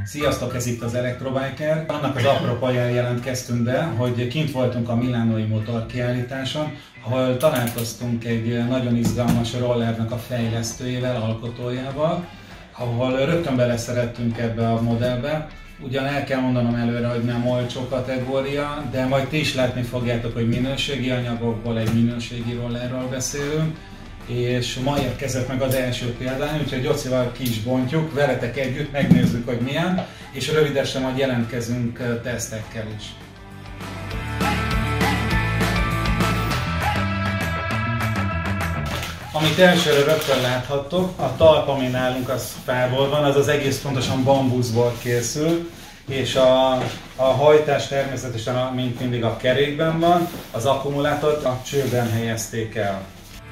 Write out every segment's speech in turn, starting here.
Sziasztok, ez itt az Elektrobiker. Annak az apropóján jelentkeztünk be, hogy kint voltunk a Milánói motorkiállításon, ahol találkoztunk egy nagyon izgalmas rollernek a fejlesztőjével, alkotójával, ahol rögtön beleszerettünk ebbe a modellbe. Ugyan el kell mondanom előre, hogy nem olcsó kategória, de majd ti is látni fogjátok, hogy minőségi anyagokból egy minőségi rollerről beszélünk, és ma érkezett meg az első példány, úgyhogy Gyocival ki is bontjuk, veletek együtt megnézzük, hogy milyen, és rövidesen majd jelentkezünk tesztekkel is. Amit elsőre rögtön láthattok, a talp, ami nálunk az fából van, az az egész pontosan bambuszból készül, és a hajtás természetesen, mint mindig, a kerékben van, az akkumulátort a csőben helyezték el.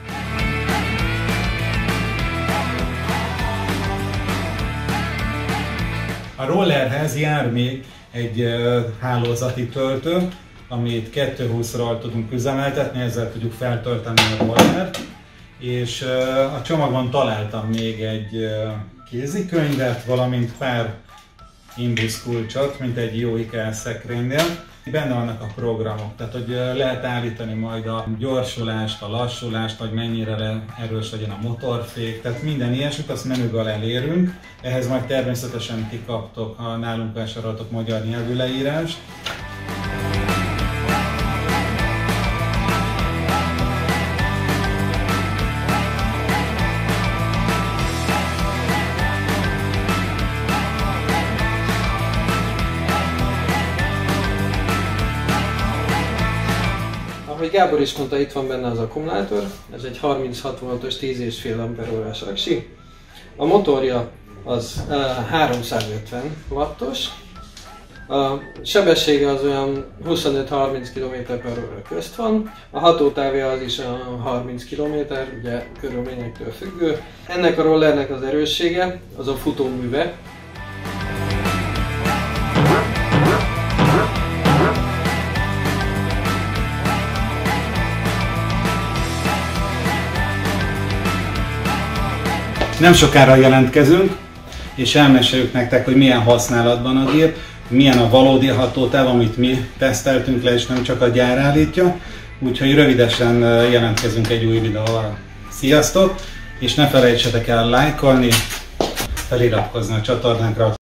A rollerhez jár még egy hálózati töltő, amit 220-ral tudunk üzemeltetni, ezzel tudjuk feltölteni a rollert. És a csomagban találtam még egy kézikönyvet, valamint pár Inbus kulcsot, mint egy jó IKEA szekrénynél. Benne vannak a programok, tehát hogy lehet állítani majd a gyorsulást, a lassulást, vagy mennyire erős legyen a motorfék, tehát minden ilyesmit azt menüből elérünk. Ehhez majd természetesen ti kaptok, ha nálunk vásároltok, magyar nyelvű leírást. Ahogy Gábor is mondta, itt van benne az akkumulátor, ez egy 36 voltos 10,5 amperórás aksi. A motorja az 350 wattos, a sebessége az olyan 25-30 km/h közt van, a hatótávja az is a 30 km, ugye körülményektől függő. Ennek a rollernek az erőssége az a futóműve. Nem sokára jelentkezünk, és elmeséljük nektek, hogy milyen használatban a gép, milyen a valódi hatótáv, amit mi teszteltünk le, és nem csak a gyár állítja. Úgyhogy rövidesen jelentkezünk egy új videóval. Sziasztok! És ne felejtsetek el lájkolni, feliratkozni a csatornánkra,